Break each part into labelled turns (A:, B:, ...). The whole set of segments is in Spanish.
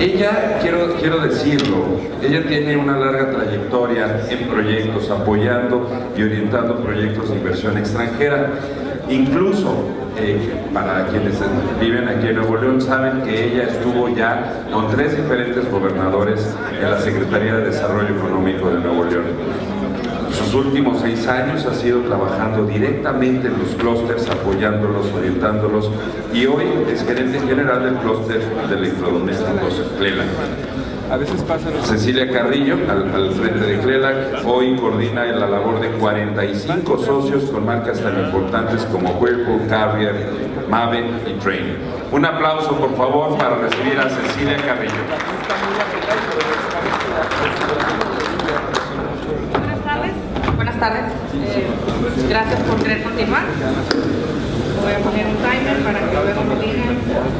A: Ella, quiero decirlo, ella tiene una larga trayectoria en proyectos, apoyando y orientando proyectos de inversión extranjera. Incluso, para quienes viven aquí en Nuevo León, saben que ella estuvo ya con 3 diferentes gobernadores en la Secretaría de Desarrollo Económico de Nuevo León. Sus últimos 6 años ha sido trabajando directamente en los clústeres, apoyándolos, orientándolos, y hoy es gerente general del clúster de electrodomésticos CLELAC.
B: A veces pasa...
A: Cecilia Carrillo, al frente de CLELAC, hoy coordina la labor de 45 socios con marcas tan importantes como Whirlpool, Carrier, Mave y Trane. Un aplauso, por favor, para recibir a Cecilia Carrillo.
C: Buenas tardes. Gracias por querer continuar. Voy a poner un timer para que luego me digan.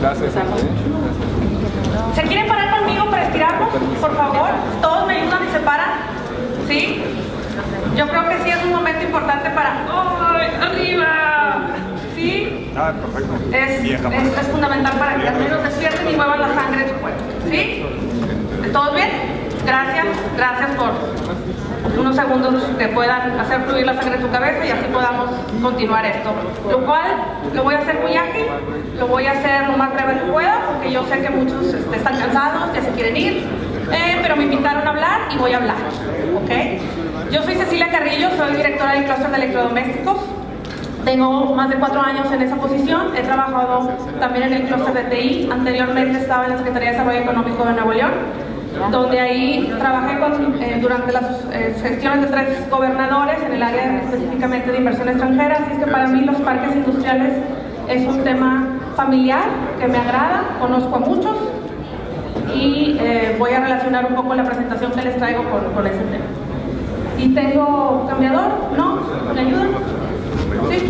C: ¿Se quieren parar conmigo para estirarnos? Por favor, todos me ayudan y se paran. ¿Sí? Yo creo que sí es un momento importante para... ¡ay, arriba! ¿Sí? Es fundamental para que al menos despierten y muevan la sangre de su cuerpo. ¿Sí? ¿Todos bien? Gracias por unos segundos que puedan hacer fluir la sangre en su cabeza y así podamos continuar esto. Lo cual lo voy a hacer muy ágil, lo voy a hacer lo más breve que pueda, porque yo sé que muchos están cansados, ya se quieren ir, pero me invitaron a hablar y voy a hablar. ¿Ok? Yo soy Cecilia Carrillo, soy directora del clúster de electrodomésticos. Tengo más de 4 años en esa posición, he trabajado también en el clúster de TI, anteriormente estaba en la Secretaría de Desarrollo Económico de Nuevo León, donde ahí trabajé durante las gestiones de 3 gobernadores en el área específicamente de inversión extranjera. Así es que para mí los parques industriales es un tema familiar que me agrada, conozco a muchos y voy a relacionar un poco la presentación que les traigo con ese tema. ¿Y tengo cambiador? ¿No? ¿Me ayudan? ¿Sí?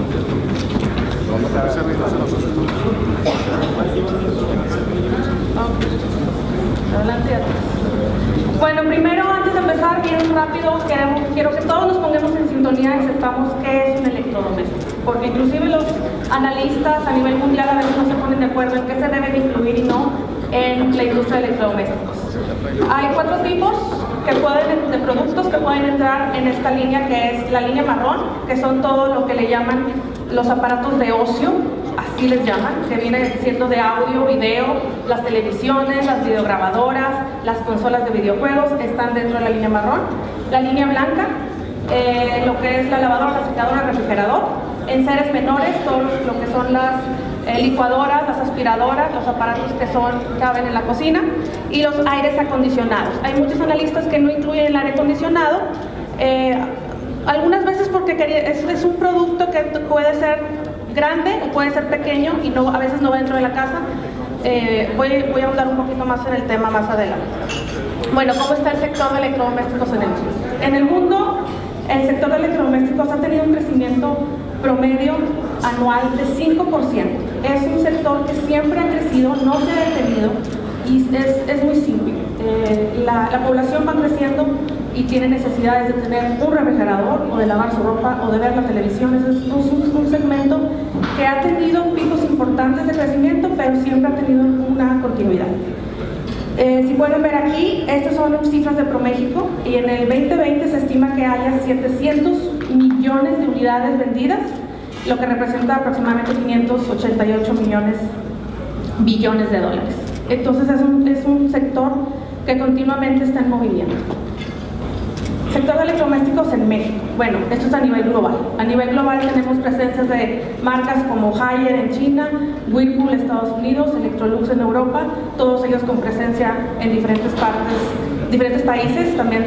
C: Adelante. Bueno, primero, antes de empezar, bien rápido, quiero que todos nos pongamos en sintonía y sepamos qué es un electrodoméstico, porque inclusive los analistas a nivel mundial a veces no se ponen de acuerdo en qué se debe de incluir y no en la industria de electrodomésticos. Hay 4 tipos de productos que pueden entrar en esta línea, que es la línea marrón, que son todo lo que le llaman los aparatos de ocio, así les llaman, que viene siendo de audio, video, las televisiones, las videograbadoras, las consolas de videojuegos, están dentro de la línea marrón. La línea blanca, lo que es la lavadora, la secadora, el refrigerador. En seres menores, todo lo que son las licuadoras, las aspiradoras, los aparatos que caben en la cocina, y los aires acondicionados. Hay muchos analistas que no incluyen el aire acondicionado, algunas veces porque es un producto que puede ser grande o puede ser pequeño y a veces no va dentro de la casa. Voy a ahondar un poquito más en el tema más adelante. Bueno, ¿cómo está el sector de electrodomésticos en el mundo? En el mundo, el sector de electrodomésticos ha tenido un crecimiento promedio anual de 5%. Es un sector que siempre ha crecido, no se ha detenido, y es muy simple. La población va creciendo y tiene necesidades de tener un refrigerador o de lavar su ropa o de ver la televisión. Es un segmento que ha tenido picos importantes de crecimiento, pero siempre ha tenido una continuidad. Si pueden ver aquí, estas son cifras de ProMéxico, y en el 2020 se estima que haya 700 millones de unidades vendidas, lo que representa aproximadamente 588 billones de dólares. Entonces es un sector que continuamente está en movimiento. Sector de electrodomésticos en México. Bueno, esto es a nivel global. A nivel global tenemos presencias de marcas como Haier en China, Whirlpool en Estados Unidos, Electrolux en Europa, todos ellos con presencia en diferentes países, también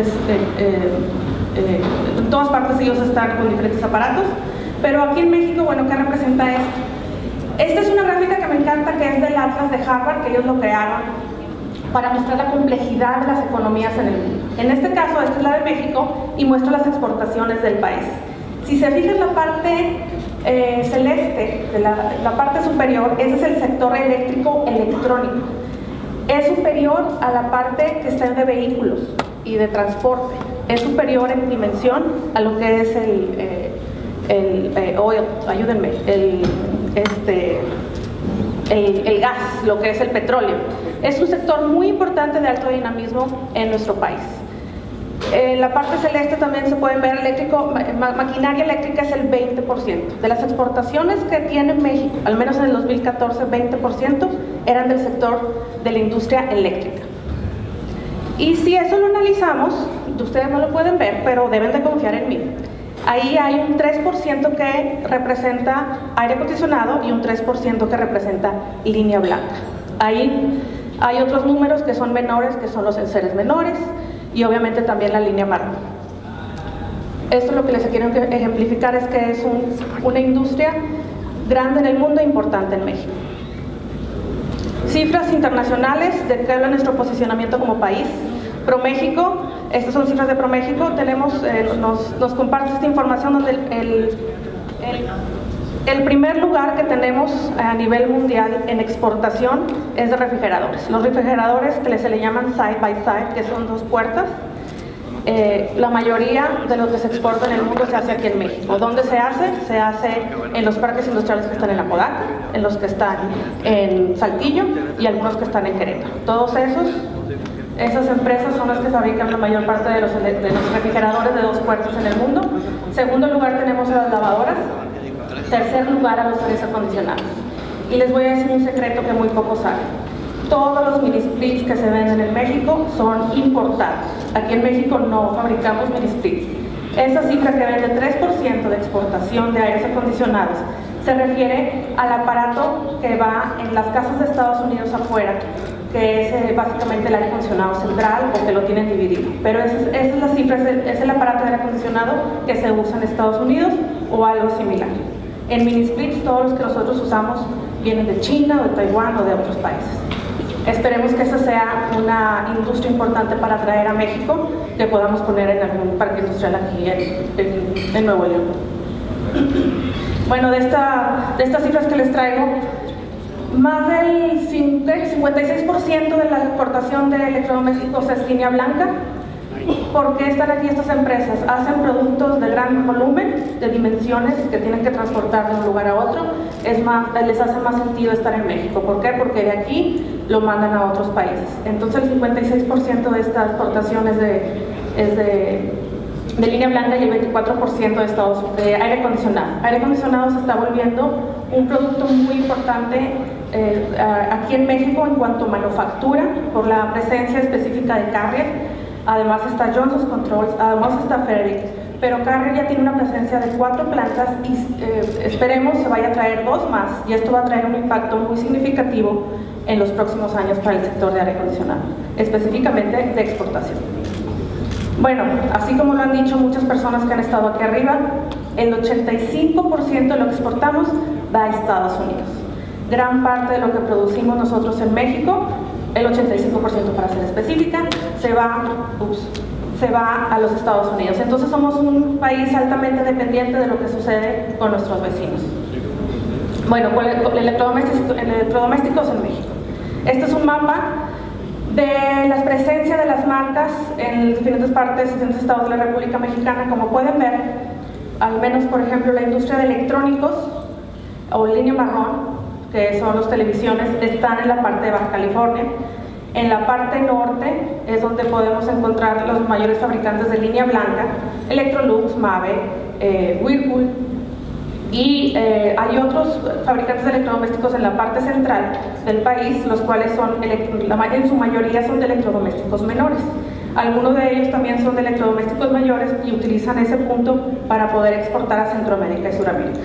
C: en todas partes ellos están con diferentes aparatos. Pero aquí en México, bueno, ¿qué representa esto? Esta es una gráfica que me encanta, que es del Atlas de Harvard, que ellos lo crearon para mostrar la complejidad de las economías en el mundo. En este caso, esta es la de México y muestra las exportaciones del país. Si se fijan la parte celeste, de la parte superior, ese es el sector eléctrico electrónico. Es superior a la parte que está de vehículos y de transporte. Es superior en dimensión a lo que es el oil, ayúdenme, el gas, lo que es el petróleo. Es un sector muy importante de alto dinamismo en nuestro país. En la parte celeste también se pueden ver maquinaria eléctrica es el 20%. De las exportaciones que tiene México, al menos en el 2014, 20% eran del sector de la industria eléctrica. Y si eso lo analizamos, ustedes no lo pueden ver, pero deben de confiar en mí. Ahí hay un 3% que representa aire acondicionado y un 3% que representa línea blanca. Ahí hay otros números que son menores, que son los enseres menores, y obviamente también la línea marrón. Esto lo que les quiero ejemplificar es que es una industria grande en el mundo e importante en México. Cifras internacionales de que habla nuestro posicionamiento como país. ProMéxico, estas son cifras de ProMéxico, nos comparte esta información donde el primer lugar que tenemos a nivel mundial en exportación es de refrigeradores. Los refrigeradores que se le llaman side by side, que son 2 puertas, la mayoría de lo que se exporta en el mundo se hace aquí en México. ¿Dónde se hace? Se hace en los parques industriales que están en Apodaca, en los que están en Saltillo y algunos que están en Querétaro. Todos esas empresas son las que fabrican la mayor parte de los refrigeradores de 2 puertas en el mundo. Segundo lugar tenemos a las lavadoras. Tercer lugar a los aires acondicionados. Y les voy a decir un secreto que muy pocos saben. Todos los mini splits que se venden en México son importados. Aquí en México no fabricamos mini splits. Esa cifra que ven de 3% de exportación de aires acondicionados se refiere al aparato que va en las casas de Estados Unidos afuera, que es básicamente el aire acondicionado central o que lo tienen dividido. Pero esa es la cifra, es el aparato de aire acondicionado que se usa en Estados Unidos o algo similar. En mini splits todos los que nosotros usamos vienen de China o de Taiwán o de otros países. Esperemos que esa sea una industria importante para traer a México, que podamos poner en algún parque industrial aquí en Nuevo León. Bueno, de estas cifras que les traigo, más del 56% de la exportación de electrodomésticos es línea blanca. ¿Por qué están aquí estas empresas? Hacen productos de gran volumen, de dimensiones que tienen que transportar de un lugar a otro. Les hace más sentido estar en México. ¿Por qué? Porque de aquí lo mandan a otros países. Entonces el 56% de esta exportación es de línea blanca y el 24% de aire acondicionado. Aire acondicionado se está volviendo un producto muy importante aquí en México en cuanto a manufactura, por la presencia específica de Carrier. Además está Johnson Controls, además está Ferric, pero Carrier ya tiene una presencia de 4 plantas y esperemos se vaya a traer 2 más, y esto va a traer un impacto muy significativo en los próximos años para el sector de aire acondicionado, específicamente de exportación. Bueno, así como lo han dicho muchas personas que han estado aquí arriba, el 85% de lo que exportamos va a Estados Unidos. Gran parte de lo que producimos nosotros en México, el 85% para ser específica, se va a los Estados Unidos. Entonces somos un país altamente dependiente de lo que sucede con nuestros vecinos. Bueno, electrodomésticos en México. Este es un mapa de la presencia de las marcas en diferentes partes, diferentes estados de la República Mexicana. Como pueden ver, al menos por ejemplo la industria de electrónicos o línea marrón, que son las televisiones, están en la parte de Baja California. En la parte norte es donde podemos encontrar los mayores fabricantes de línea blanca, Electrolux, Mave, Whirlpool, y hay otros fabricantes de electrodomésticos en la parte central del país, los cuales en su mayoría son de electrodomésticos menores. Algunos de ellos también son de electrodomésticos mayores y utilizan ese punto para poder exportar a Centroamérica y Suramérica.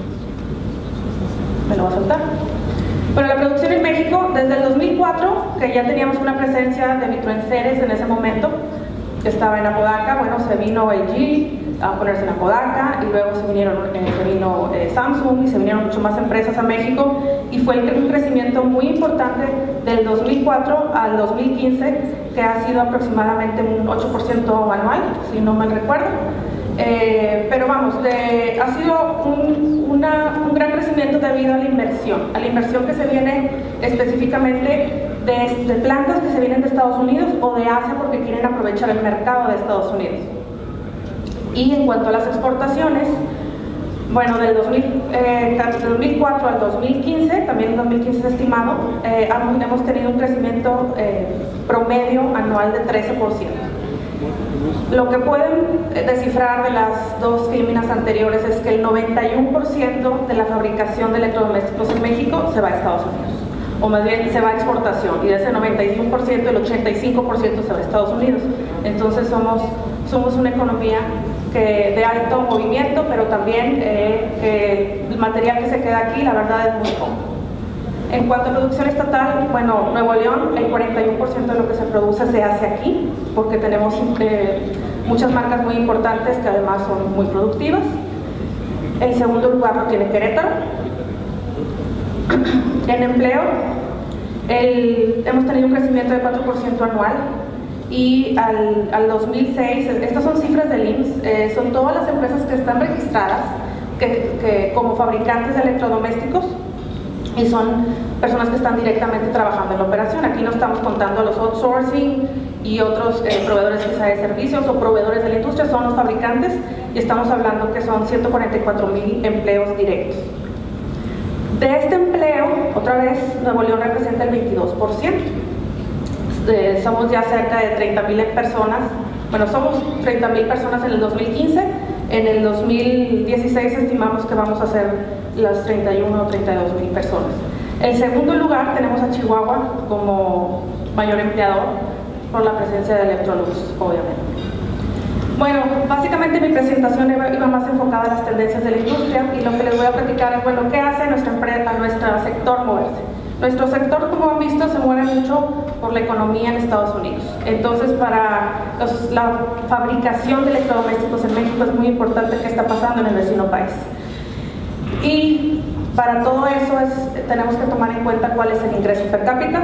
C: Me lo va a soltar. Pero la producción en México, desde el 2004, que ya teníamos una presencia de microenseres en ese momento, que estaba en Apodaca, bueno, se vino LG a ponerse en Apodaca, y luego se vino Samsung, y se vinieron mucho más empresas a México, y fue un crecimiento muy importante del 2004 al 2015, que ha sido aproximadamente un 8% anual, si no mal recuerdo. Pero vamos, ha sido un gran crecimiento debido a la inversión que se viene específicamente de plantas que se vienen de Estados Unidos o de Asia porque quieren aprovechar el mercado de Estados Unidos. Y en cuanto a las exportaciones, Bueno, del 2004 al 2015, también en 2015 es estimado, hemos tenido un crecimiento promedio anual de 13%. Lo que pueden descifrar de las dos féminas anteriores es que el 91% de la fabricación de electrodomésticos en México se va a Estados Unidos, o más bien se va a exportación, y de ese 91% el 85% se va a Estados Unidos. Entonces somos una economía de alto movimiento, pero también el material que se queda aquí, la verdad, es muy poco. En cuanto a producción estatal, bueno, Nuevo León, el 41% de lo que se produce se hace aquí, porque tenemos muchas marcas muy importantes que además son muy productivas. El segundo lugar lo tiene Querétaro. En empleo, hemos tenido un crecimiento de 4% anual, y al 2006, estas son cifras del IMSS, son todas las empresas que están registradas como fabricantes de electrodomésticos, y son personas que están directamente trabajando en la operación. Aquí no estamos contando a los outsourcing y otros proveedores quizá de servicios o proveedores de la industria, son los fabricantes, y estamos hablando que son 144,000 empleos directos. De este empleo, otra vez, Nuevo León representa el 22%. Somos ya cerca de 30,000 personas. Bueno, somos 30,000 personas en el 2015. En el 2016 estimamos que vamos a ser las 31 o 32,000 personas. En segundo lugar tenemos a Chihuahua como mayor empleador, por la presencia de Electrolux, obviamente. Bueno, básicamente mi presentación iba más enfocada a las tendencias de la industria, y lo que les voy a platicar es, bueno, ¿qué hace nuestra empresa, nuestro sector moverse? Nuestro sector, como han visto, se mueve mucho por la economía en Estados Unidos. Entonces, para la fabricación de electrodomésticos en México es muy importante qué está pasando en el vecino país. Y para todo eso tenemos que tomar en cuenta cuál es el ingreso per cápita,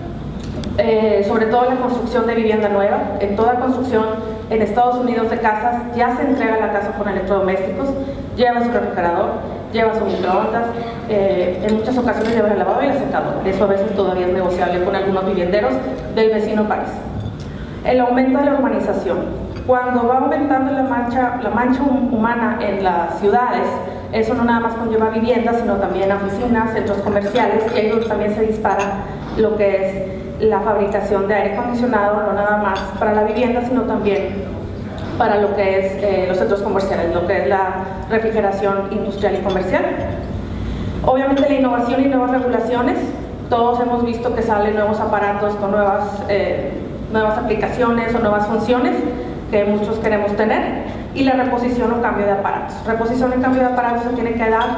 C: sobre todo la construcción de vivienda nueva. En toda construcción en Estados Unidos de casas ya se entrega la casa con electrodomésticos, lleva su refrigerador, lleva su microondas, en muchas ocasiones lleva el lavador y la secadora. Eso a veces todavía es negociable con algunos vivienderos del vecino país. El aumento de la urbanización. Cuando va aumentando la mancha humana en las ciudades, eso no nada más conlleva viviendas, sino también oficinas, centros comerciales, y ahí donde también se dispara lo que es la fabricación de aire acondicionado, no nada más para la vivienda, sino también para lo que es los centros comerciales, lo que es la refrigeración industrial y comercial. Obviamente la innovación y nuevas regulaciones. Todos hemos visto que salen nuevos aparatos con nuevas aplicaciones o nuevas funciones que muchos queremos tener. Y la reposición o cambio de aparatos. Reposición y cambio de aparatos se tiene que dar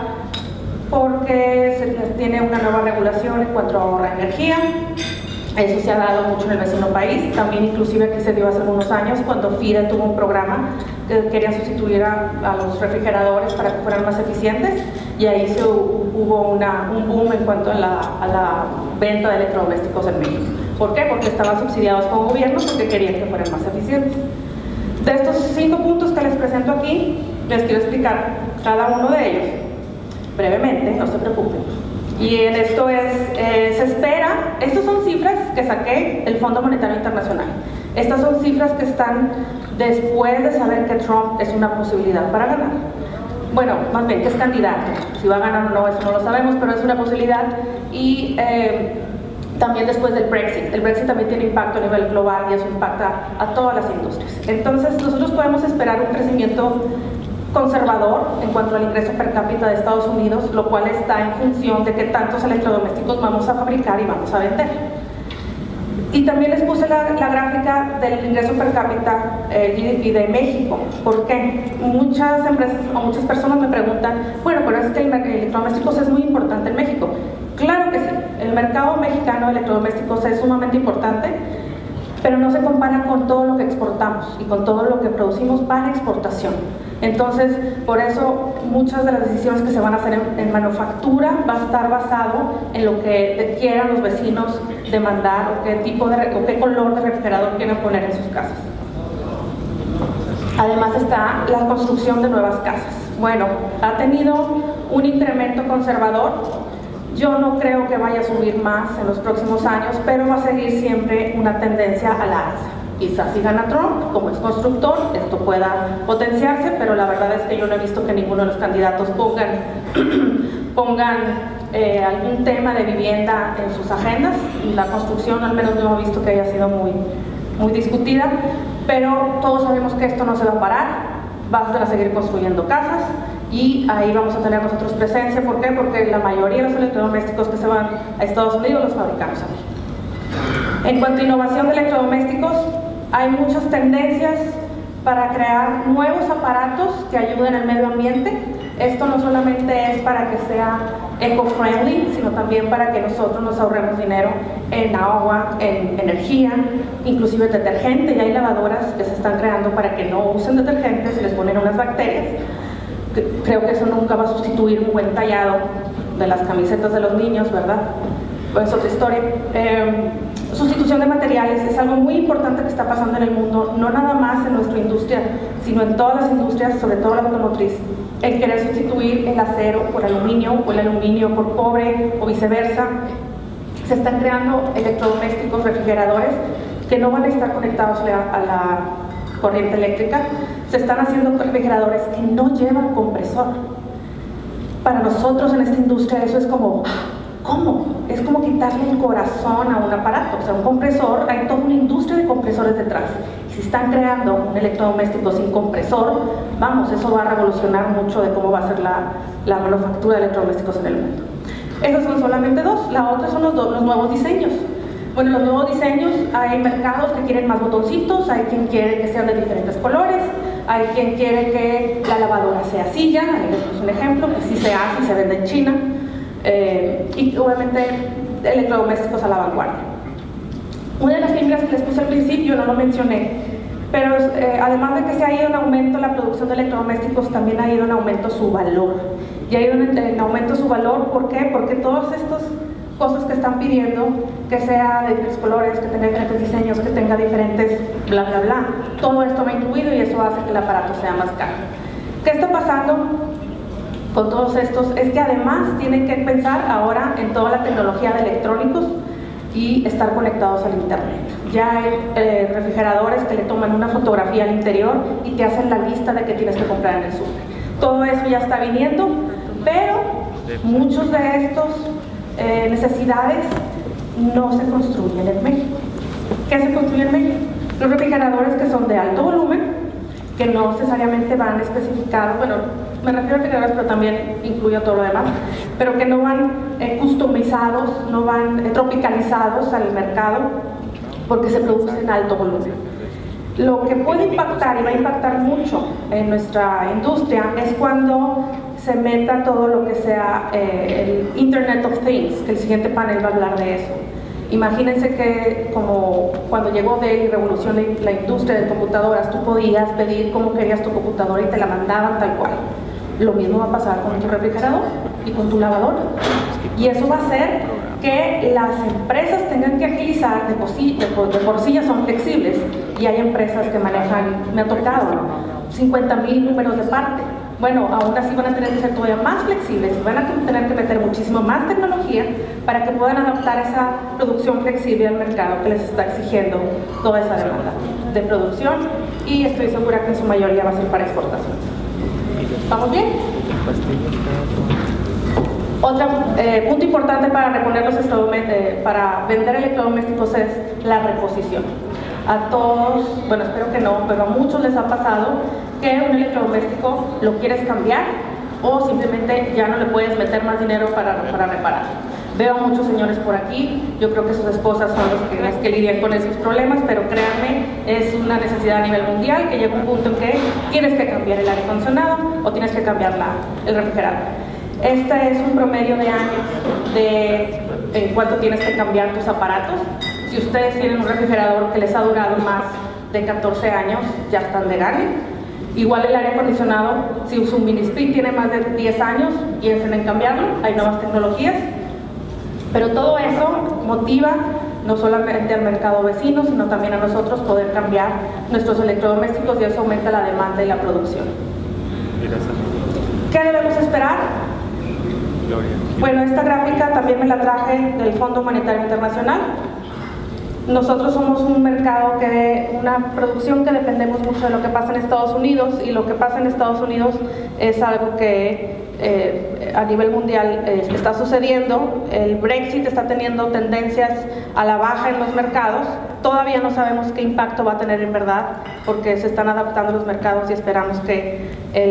C: porque se tiene una nueva regulación en cuanto a ahorrar energía. Eso se ha dado mucho en el vecino país. También inclusive aquí se dio hace algunos años cuando FIDE tuvo un programa que quería sustituir a los refrigeradores para que fueran más eficientes, y ahí hubo un boom en cuanto a la venta de electrodomésticos en México. ¿Por qué? Porque estaban subsidiados con gobiernos porque querían que fueran más eficientes. De estos 5 puntos que les presento aquí, les quiero explicar cada uno de ellos brevemente, no se preocupen. Y en esto se espera, estas son cifras que saqué del Fondo Monetario Internacional. Estas son cifras que están después de saber que Trump es una posibilidad para ganar. Bueno, más bien que es candidato. Si va a ganar o no, eso no lo sabemos, pero es una posibilidad. Y también después del Brexit. El Brexit también tiene impacto a nivel global y eso impacta a todas las industrias. Entonces, nosotros podemos esperar un crecimiento conservador en cuanto al ingreso per cápita de Estados Unidos, lo cual está en función de qué tantos electrodomésticos vamos a fabricar y vamos a vender. Y también les puse la gráfica del ingreso per cápita GDP de México. ¿Por qué? Muchas empresas o muchas personas me preguntan, bueno, pero es que el electrodomésticos es muy importante en México. Claro que sí, el mercado mexicano de electrodomésticos es sumamente importante, pero no se compara con todo lo que exportamos y con todo lo que producimos para exportación. Entonces, por eso muchas de las decisiones que se van a hacer en manufactura va a estar basado en lo que quieran los vecinos demandar o qué tipo o qué color de refrigerador quieren poner en sus casas. Además está la construcción de nuevas casas. Bueno, ha tenido un incremento conservador. Yo no creo que vaya a subir más en los próximos años, pero va a seguir siempre una tendencia a la alza. Quizás si gana Trump, como es constructor, esto pueda potenciarse, pero la verdad es que yo no he visto que ninguno de los candidatos pongan algún tema de vivienda en sus agendas. La construcción al menos no he visto que haya sido muy discutida, pero todos sabemos que esto no se va a parar, van a seguir construyendo casas y ahí vamos a tener nosotros presencia. ¿Por qué? Porque la mayoría de los electrodomésticos que se van a Estados Unidos los fabricamos aquí. En cuanto a innovación de electrodomésticos, hay muchas tendencias para crear nuevos aparatos que ayuden al medio ambiente. Esto no solamente es para que sea eco-friendly, sino también para que nosotros nos ahorremos dinero en agua, en energía, inclusive detergente. Y hay lavadoras que se están creando para que no usen detergentes y les ponen unas bacterias. Creo que eso nunca va a sustituir un buen tallado de las camisetas de los niños, ¿verdad? Pues otra historia. Sustitución de materiales es algo muy importante que está pasando en el mundo, no nada más en nuestra industria, sino en todas las industrias, sobre todo la automotriz. El querer sustituir el acero por aluminio o el aluminio por cobre o viceversa. Se están creando electrodomésticos, refrigeradores que no van a estar conectados a la corriente eléctrica. Se están haciendo refrigeradores que no llevan compresor. Para nosotros en esta industria eso es como, ¿cómo? Es como quitarle el corazón a un aparato. O sea, un compresor, hay toda una industria de compresores detrás. Si están creando un electrodoméstico sin compresor, vamos, eso va a revolucionar mucho de cómo va a ser la manufactura de electrodomésticos en el mundo. Esos son solamente dos. La otra son los nuevos diseños. Bueno, los nuevos diseños, hay mercados que quieren más botoncitos, hay quien quiere que sean de diferentes colores, hay quien quiere que la lavadora sea silla, ahí les puse un ejemplo, que sí se hace y se vende en China, y obviamente electrodomésticos a la vanguardia. Una de las fibras que les puse al principio, no lo mencioné, pero además de que se ha ido en aumento la producción de electrodomésticos, también ha ido en aumento su valor. Y ha ido en aumento su valor, ¿por qué? Porque todas estas cosas que están pidiendo, que sea de diferentes colores, que tenga diferentes diseños, que tenga diferentes bla bla bla, todo esto va incluido y eso hace que el aparato sea más caro. ¿Qué está pasando con todos estos? Es que además tienen que pensar ahora en toda la tecnología de electrónicos y estar conectados al internet. Ya hay refrigeradores que le toman una fotografía al interior y te hacen la lista de qué tienes que comprar en el súper. Todo eso ya está viniendo, pero muchos de estos necesidades no se construyen en México. ¿Qué se construye en México? Los refrigeradores que son de alto volumen, que no necesariamente van especificados, bueno, me refiero a refrigeradores, pero también incluyo todo lo demás, pero que no van customizados, no van tropicalizados al mercado, porque se produce en alto volumen. Lo que puede impactar, y va a impactar mucho en nuestra industria, es cuando se meta todo lo que sea el Internet of Things, que el siguiente panel va a hablar de eso. Imagínense que como cuando llegó Dell y revolucionó la industria de computadoras, tú podías pedir cómo querías tu computadora y te la mandaban tal cual. Lo mismo va a pasar con tu refrigerador y con tu lavadora. Y eso va a hacer que las empresas tengan que agilizar, de por sí ya son flexibles, y hay empresas que manejan, me ha tocado, 50,000 números de parte. Bueno, aún así van a tener que ser todavía más flexibles y van a tener que meter muchísimo más tecnología para que puedan adaptar esa producción flexible al mercado que les está exigiendo toda esa demanda de producción, y estoy segura que en su mayoría va a ser para exportación. ¿Estamos bien? Otro punto importante para reponer los para vender electrodomésticos es la reposición. A todos, bueno, espero que no, pero a muchos les ha pasado que un electrodoméstico lo quieres cambiar o simplemente ya no le puedes meter más dinero para reparar. Veo a muchos señores por aquí, yo creo que sus esposas son los que lidian con esos problemas, pero créanme, es una necesidad a nivel mundial que llega un punto en que tienes que cambiar el aire acondicionado o tienes que cambiar el refrigerador. Este es un promedio de años en cuánto tienes que cambiar tus aparatos. Si ustedes tienen un refrigerador que les ha durado más de 14 años, ya están de gane. Igual el aire acondicionado, si su mini split tiene más de 10 años, piensen en cambiarlo, hay nuevas tecnologías. Pero todo eso motiva no solamente al mercado vecino, sino también a nosotros poder cambiar nuestros electrodomésticos, y eso aumenta la demanda y la producción. ¿Qué debemos esperar? Bueno, esta gráfica también me la traje del Fondo Monetario Internacional. nosotros somos un mercado una producción que dependemos mucho de lo que pasa en Estados Unidos, y lo que pasa en Estados Unidos es algo que a nivel mundial está sucediendo. El Brexit está teniendo tendencias a la baja en los mercados. Todavía no sabemos qué impacto va a tener en verdad, porque se están adaptando los mercados y esperamos que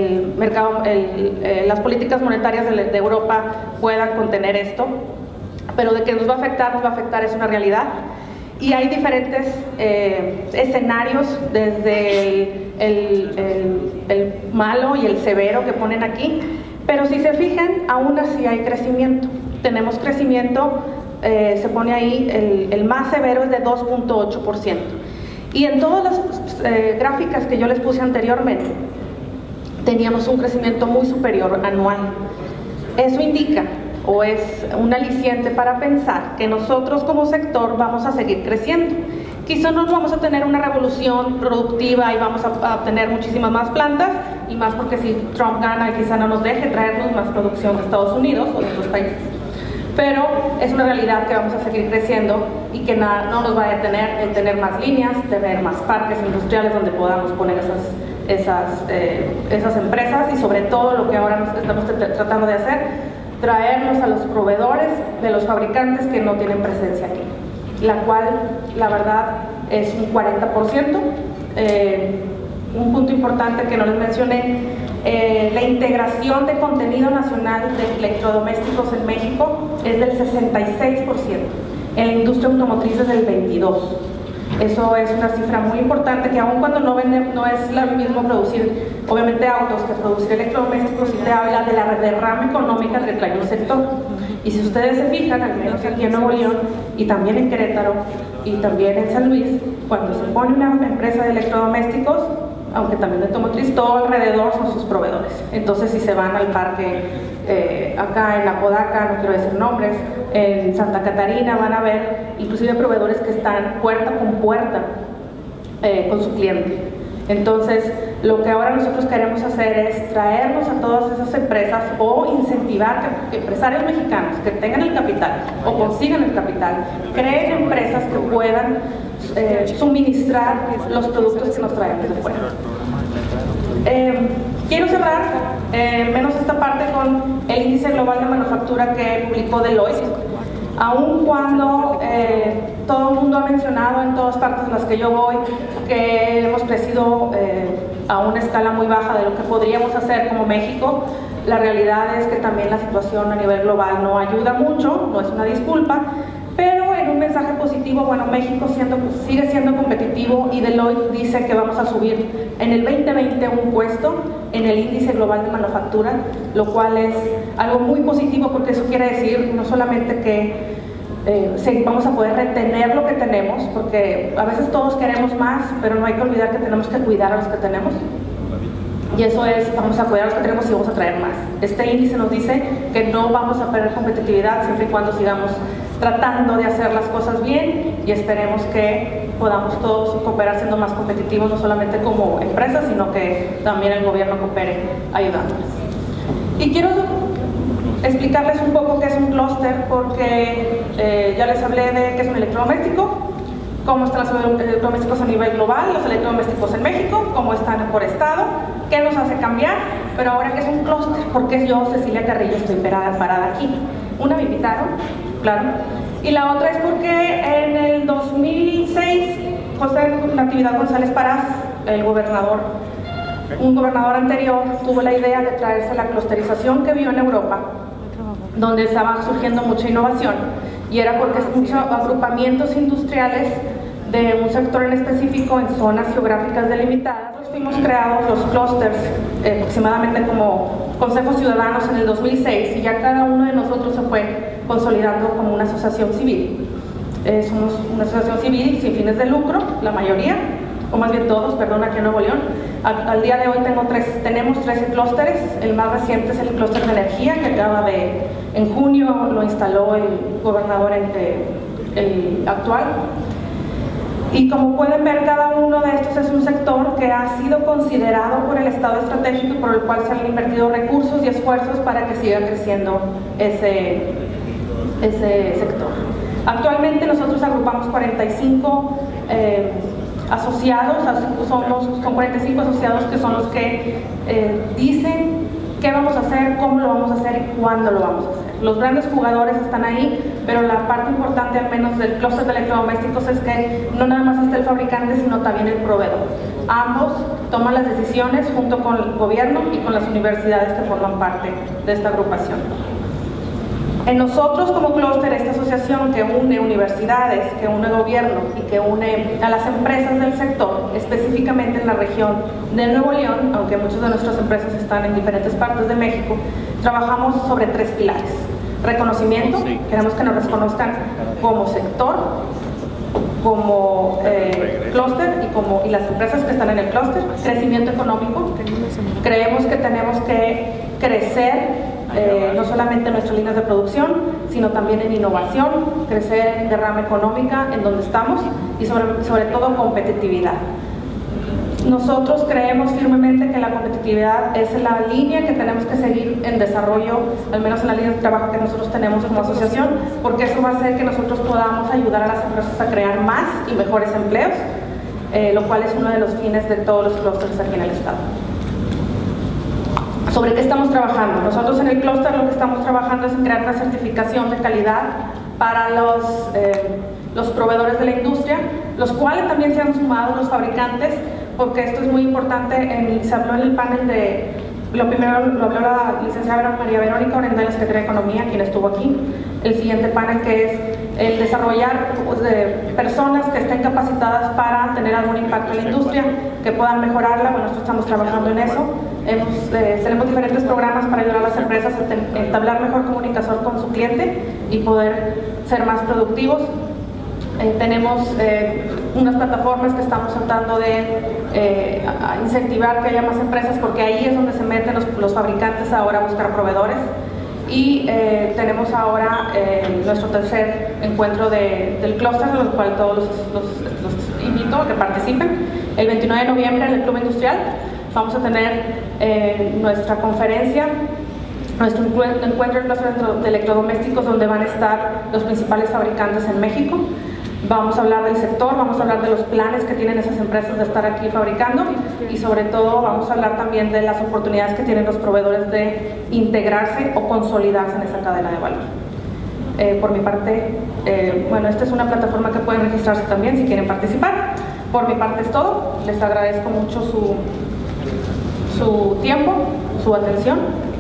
C: las políticas monetarias de Europa puedan contener esto. Pero de que nos va a afectar es una realidad. Y hay diferentes escenarios, desde el malo y el severo que ponen aquí, pero si se fijan, aún así hay crecimiento. Tenemos crecimiento, se pone ahí, el más severo es de 2.8%. Y en todas las gráficas que yo les puse anteriormente, teníamos un crecimiento muy superior anual. Eso indica, o es un aliciente para pensar, que nosotros como sector vamos a seguir creciendo. Quizá no vamos a tener una revolución productiva y vamos a obtener muchísimas más plantas, y más porque si Trump gana, quizá no nos deje traernos más producción de Estados Unidos o de otros países. Pero es una realidad que vamos a seguir creciendo y que no nos va a detener en tener más líneas, tener más parques industriales donde podamos poner esas empresas, y sobre todo lo que ahora estamos tratando de hacer, traernos a los proveedores de los fabricantes que no tienen presencia aquí, la cual, la verdad, es un 40%. Un punto importante que no les mencioné, la integración de contenido nacional de electrodomésticos en México es del 66%, en la industria automotriz es del 22%. Eso es una cifra muy importante, que aun cuando no es lo mismo producir, obviamente, autos que producir electrodomésticos, y te habla de la derrama económica que trae el sector. Y si ustedes se fijan, al menos aquí en Nuevo León, y también en Querétaro, y también en San Luis, cuando se pone una empresa de electrodomésticos, aunque también de automotriz, todo alrededor son sus proveedores. Entonces, si se van al parque, acá en Apodaca, no quiero decir nombres, en Santa Catarina, van a ver inclusive proveedores que están puerta con puerta con su cliente. Entonces, lo que ahora nosotros queremos hacer es traernos a todas esas empresas, o incentivar que empresarios mexicanos que tengan el capital o consigan el capital, creen empresas que puedan suministrar los productos que nos traen desde fuera. Quiero cerrar, menos esta parte, con el índice global de manufactura que publicó Deloitte. Aun cuando todo el mundo ha mencionado en todas partes en las que yo voy que hemos crecido a una escala muy baja de lo que podríamos hacer como México, la realidad es que también la situación a nivel global no ayuda mucho, no es una disculpa, pero en un mensaje positivo, bueno, México sigue siendo competitivo, y Deloitte dice que vamos a subir en el 2020 un puesto en el índice global de manufactura, lo cual es algo muy positivo, porque eso quiere decir no solamente que vamos a poder retener lo que tenemos, porque a veces todos queremos más, pero no hay que olvidar que tenemos que cuidar a los que tenemos. Y eso es, vamos a cuidar a los que tenemos y vamos a traer más. Este índice nos dice que no vamos a perder competitividad siempre y cuando sigamos tratando de hacer las cosas bien, y esperemos que podamos todos cooperar siendo más competitivos, no solamente como empresas, sino que también el gobierno coopere ayudándoles. Y quiero explicarles un poco qué es un clúster, porque ya les hablé de qué es un electrodoméstico, cómo están los electrodomésticos a nivel global, los electrodomésticos en México, cómo están por estado, qué nos hace cambiar, pero ahora qué es un clúster, porque yo, Cecilia Carrillo, estoy parada aquí. Una, me invitaron, claro, y la otra es porque en el 2006 José Natividad González Parás, un gobernador anterior, tuvo la idea de traerse la clusterización que vio en Europa, donde estaba surgiendo mucha innovación, y era porque es muchos agrupamientos industriales de un sector en específico en zonas geográficas delimitadas. Fuimos creados los clústeres aproximadamente como consejos ciudadanos en el 2006, y ya cada uno de nosotros se fue consolidando como una asociación civil. Somos una asociación civil sin fines de lucro, la mayoría, o más bien todos, perdón, aquí en Nuevo León. Al día de hoy tenemos 13 clústeres. El más reciente es el clúster de energía, que en junio lo instaló el gobernador el actual. Y como pueden ver, cada uno de estos es un sector que ha sido considerado por el Estado estratégico, por el cual se han invertido recursos y esfuerzos para que siga creciendo ese sector. Actualmente nosotros agrupamos 45 asociados, son 45 asociados que son los que dicen qué vamos a hacer, cómo lo vamos a hacer y cuándo lo vamos a hacer. Los grandes jugadores están ahí, pero la parte importante al menos del clúster de electrodomésticos es que no nada más está el fabricante, sino también el proveedor. Ambos toman las decisiones junto con el gobierno y con las universidades que forman parte de esta agrupación. En nosotros como clúster, esta asociación que une universidades, que une gobierno y que une a las empresas del sector, específicamente en la región de Nuevo León, aunque muchas de nuestras empresas están en diferentes partes de México, trabajamos sobre 3 pilares. Reconocimiento, queremos que nos reconozcan como sector, como clúster y las empresas que están en el clúster. Crecimiento económico, creemos que tenemos que crecer no solamente en nuestras líneas de producción, sino también en innovación, crecer en derrama económica en donde estamos y sobre todo competitividad. Nosotros creemos firmemente que la competitividad es la línea que tenemos que seguir en desarrollo, al menos en la línea de trabajo que nosotros tenemos como asociación, porque eso va a hacer que nosotros podamos ayudar a las empresas a crear más y mejores empleos, lo cual es uno de los fines de todos los clústeres aquí en el estado. ¿Sobre qué estamos trabajando? Nosotros en el clúster lo que estamos trabajando es en crear una certificación de calidad para los proveedores de la industria, los cuales también se han sumado los fabricantes, porque esto es muy importante. Se habló en el panel de, lo primero lo habló la licenciada María Verónica Orenda, la Secretaría de Economía, quien estuvo aquí. El siguiente panel, que es el desarrollar personas que estén capacitadas para tener algún impacto en la industria, que puedan mejorarla. Bueno, nosotros estamos trabajando en eso. Tenemos diferentes programas para ayudar a las empresas a entablar mejor comunicación con su cliente y poder ser más productivos. Tenemos unas plataformas que estamos tratando de incentivar que haya más empresas, porque ahí es donde se meten los fabricantes ahora a buscar proveedores. Y tenemos ahora nuestro tercer encuentro del clúster, en el cual todos los invito a que participen. El 29 de noviembre en el Club Industrial vamos a tener nuestra conferencia, nuestro encuentro de electrodomésticos, donde van a estar los principales fabricantes en México. Vamos a hablar del sector, vamos a hablar de los planes que tienen esas empresas de estar aquí fabricando y sobre todo vamos a hablar también de las oportunidades que tienen los proveedores de integrarse o consolidarse en esa cadena de valor. Por mi parte, bueno, esta es una plataforma que pueden registrarse también si quieren participar. Por mi parte es todo. Les agradezco mucho su tiempo, su atención.